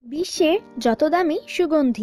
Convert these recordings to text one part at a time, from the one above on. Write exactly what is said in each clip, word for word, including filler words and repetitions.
বিশ্বের যত দামি সুগন্ধি।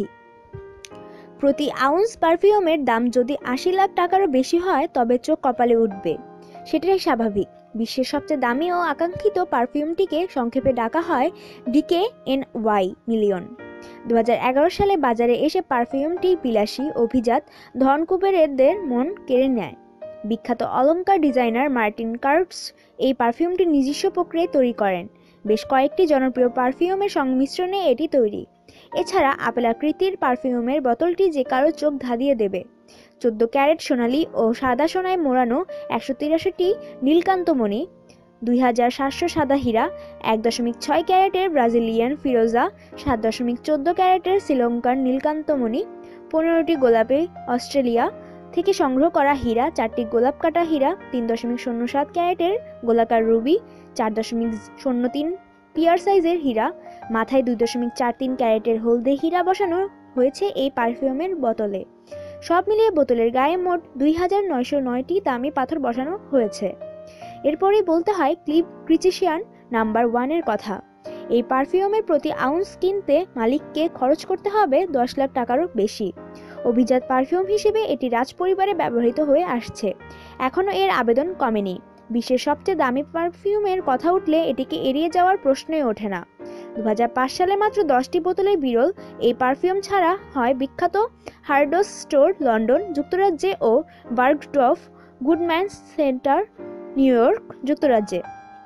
প্রতি আউন্স পারফিউমের দাম যদি আশি লাখ টাকারও বেশি হয় তবে চোখ কপালে উঠবে। সেটাই স্বাভাবিক। বিশ্বের সবচেয়ে দামি ও আকাঙ্ক্ষিত পারফিউমটিকে সংক্ষেপে ডাকা হয় ডিকে এন ওয়াই মিলিয়ন। দু হাজার এগারো সালে বাজারে এসে পারফিউমটি বিলাসী অভিজাত ধন কুবেরদের মন কেড়ে নেয়। বিখ্যাত অলংকার ডিজাইনার মার্টিন কার্ভস এই পারফিউমটি নিজস্ব প্রক্রিয়ায় তৈরি করেন। বেশ কয়েকটি জনপ্রিয় পারফিউমের সংমিশ্রণে এটি তৈরি। এছাড়া আপেল আকৃতির পারফিউমের বোতলটি যে কারো চোখ ধাঁধিয়ে দেবে। চোদ্দ ক্যারেট সোনালি ও সাদা সোনায় মোড়ানো একশো তিরাশিটি নীলকান্তমণি, দুই হাজার সাতশো সাদা হীরা, এক দশমিক ছয় ক্যারেটের ব্রাজিলিয়ান ফিরোজা, সাত দশমিক চোদ্দ ক্যারেটের শ্রীলঙ্কার নীলকান্তমণি, পনেরোটি গোলাপি অস্ট্রেলিয়া থেকে সংগ্রহ করা হীরা, চারটি গোলাপ কাটা হীরা, তিন দশমিক শূন্য সাত ক্যারেটের গোলাকার রুবি, চার দশমিক শূন্য তিন পিয়ার সাইজের হীরা, মাথায় দুই দশমিক চার তিন ক্যারেটের হলদে হীরা বসানো হয়েছে এই পারফিউমের বোতলে। সব মিলিয়ে বোতলের গায়ে মোট দুই হাজার নয়শো নয়টি দামি পাথর বসানো হয়েছে। এরপরেই বলতে হয় ক্লিপ ক্রিচিশিয়ান নাম্বার ওয়ানের কথা। এই পারফিউমের প্রতি আউন্স কিনতে মালিককে খরচ করতে হবে দশ লাখ টাকারও বেশি। অভিজাত পারফিউম হিসেবে এটি রাজপরিবারে ব্যবহৃত হয়ে আসছে। এখনও এর আবেদন কমেনি। বিশ্বের সবচেয়ে দামি পারফিউমের কথা উঠলে এটিকে এড়িয়ে যাওয়ার প্রশ্নই ওঠে না। দু হাজার পাঁচ সালে মাত্র দশটি বোতলে বিরল এই পারফিউম ছাড়া হয় বিখ্যাত হার্ডোস স্টোর লন্ডন যুক্তরাজ্যে ও Bergdorf Goodmans center New York যুক্তরাজ্যে।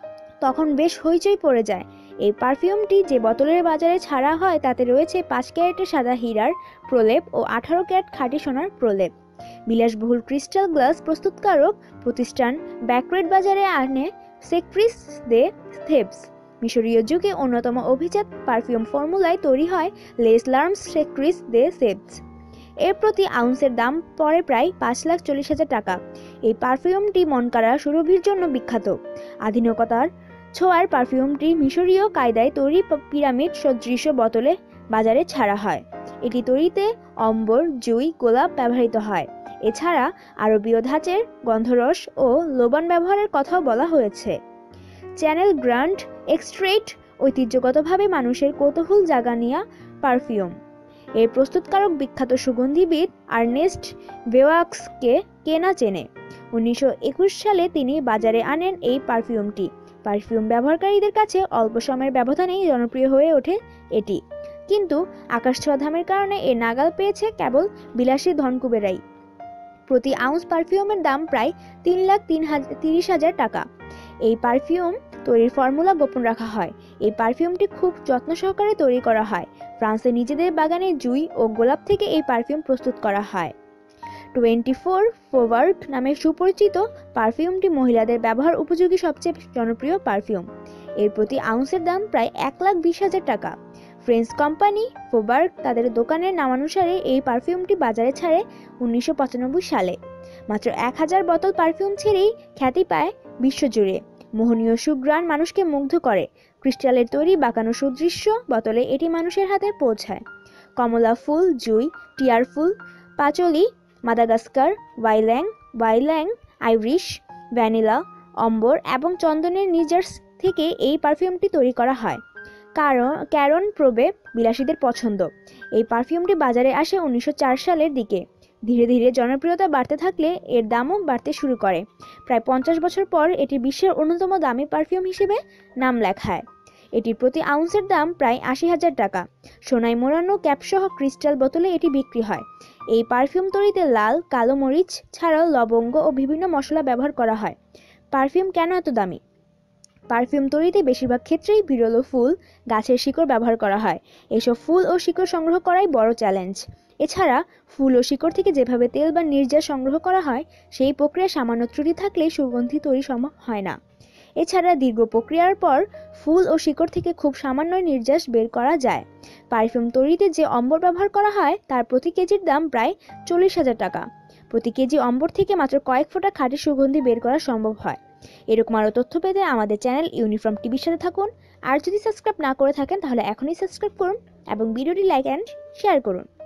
তখন বেশ হইচই পড়ে যায়। এই পারফিউমটি যে বোতলের বাজারে ছাড়া হয় তাতে রয়েছে পাঁচ ক্যারেটের সাদা হীরার প্রলেপ ও আঠারো ক্যারেট খাঁটি সোনার প্রলেপ। বিলাসবহুল ক্রিস্টাল গ্লাস প্রস্তুতকারক প্রতিষ্ঠান ব্যাকরেট বাজারে আনে সেক্রিস দে থেবস। মিশরীয় যুগে অন্যতম অভিজাত পারফিউম ফর্মুলায় তৈরি হয় লেস লার্মস সেক্রিস দে থেবস। এর প্রতি আউন্সের দাম পড়ে প্রায় পাঁচ লাখ চল্লিশ হাজার টাকা। এই পারফিউমটি মনকাড়া সুরভির জন্য বিখ্যাত। আধুনিকতার ছোঁয়ার পারফিউমটি মিশরীয় কায়দায় তৈরি পিরামিড সদৃশ বোতলে বাজারে ছাড়া হয়। এটি তৈরিতে অম্বর, জুই, গোলাপ ব্যবহৃত হয়। এছাড়া আরবীয় ধাঁচের গন্ধরস ও লবণ ব্যবহারের কথাও বলা হয়েছে। চ্যানেল গ্র্যান্ড এক্সট্রেট ঐতিহ্যগতভাবে মানুষের কৌতূহল জাগানিয়া পারফিউম। এর প্রস্তুতকারক বিখ্যাত সুগন্ধিবিদ আর্নেস্ট বেওয়াক্সকে কে না চেনে। উনিশশো একুশ সালে তিনি বাজারে আনেন এই পারফিউমটি। পারফিউম ব্যবহারকারীদের কাছে অল্প সময়ের ব্যবধানেই জনপ্রিয় হয়ে ওঠে এটি। কিন্তু আকাশছোঁয়া দামের কারণে এর নাগাল পেয়েছে কেবল বিলাসী ধনকুবেরাই। প্রতি আউন্স পারফিউমের দাম প্রায় তিন লাখ তিন হাজার তিরিশ হাজার টাকা। এই পারফিউম তৈরির ফর্মুলা গোপন রাখা হয়। এই পারফিউমটি খুব যত্ন সহকারে তৈরি করা হয়। ফ্রান্সে নিজেদের বাগানে জুই ও গোলাপ থেকে এই পারফিউম প্রস্তুত করা হয়। টোয়েন্টি ফোর ফোভার্ড নামে সুপরিচিত পারফিউমটি মহিলাদের ব্যবহার উপযোগী সবচেয়ে জনপ্রিয় পারফিউম। এর প্রতি আউন্সের দাম প্রায় এক লাখ বিশ হাজার টাকা। ফ্রেঞ্চ কোম্পানি ফোবার্গ তাদের দোকানের নামানুসারে এই পারফিউমটি বাজারে ছাড়ে উনিশশো পঁচানব্বই সালে। মাত্র এক হাজার বোতল পারফিউম ছেড়েই খ্যাতি পায় বিশ্বজুড়ে। মোহনীয় সুঘ্রাণ মানুষকে মুগ্ধ করে। ক্রিস্টালের তৈরি বাঁকানো সুদৃশ্য বোতলে এটি মানুষের হাতে পৌঁছায়। কমলা ফুল, জুই, টিয়ার ফুল, পাচলি, মাদাগাস্কার, ওয়াইল্যাং ওয়াইল্যাং আইরিশ, ভ্যানিলা, অম্বর এবং চন্দনের নিজার্স থেকে এই পারফিউমটি তৈরি করা হয়। কারণ ক্যারন প্রোবে বিলাসীদের পছন্দ। এই পারফিউমটি বাজারে আসে উনিশশো চার সালের দিকে। ধীরে ধীরে জনপ্রিয়তা বাড়তে থাকলে এর দামও বাড়তে শুরু করে। প্রায় পঞ্চাশ বছর পর এটি বিশ্বের অন্যতম দামি পারফিউম হিসেবে নাম লেখায়। এটির প্রতি আউন্সের দাম প্রায় আশি হাজার টাকা। সোনায় মোড়ানো ক্যাপসহ ক্রিস্টাল বোতলে এটি বিক্রি হয়। এই পারফিউম তৈরিতে লাল, কালো মরিচ ছাড়াও লবঙ্গ ও বিভিন্ন মশলা ব্যবহার করা হয়। পারফিউম কেন এত দামি? পারফিউম তৈরিতে বেশিরভাগ ক্ষেত্রেই বিরল ফুল, গাছের শিকড় ব্যবহার করা হয়। এসব ফুল ও শিকড় সংগ্রহ করাই বড় চ্যালেঞ্জ। এছাড়া ফুল ও শিকড় থেকে যেভাবে তেল বা নির্যাস সংগ্রহ করা হয় সেই প্রক্রিয়া সামান্য ত্রুটি থাকলে সুগন্ধি তৈরি সম্ভব হয় না। এছাড়া দীর্ঘ প্রক্রিয়ার পর ফুল ও শিকড় থেকে খুব সামান্য নির্যাস বের করা যায়। পারফিউম তৈরিতে যে অম্বর ব্যবহার করা হয় তার প্রতি কেজির দাম প্রায় চল্লিশ হাজার টাকা। প্রতি কেজি অম্বর থেকে মাত্র কয়েক ফোঁটা খাঁটি সুগন্ধি বের করা সম্ভব হয়। এরকম আরও তথ্য পেতে আমাদের চ্যানেল ইউনিফর্ম টিভির সাথে থাকুন। আর যদি সাবস্ক্রাইব না করে থাকেন তাহলে এখনই সাবস্ক্রাইব করুন এবং ভিডিওটি লাইক অ্যান্ড শেয়ার করুন।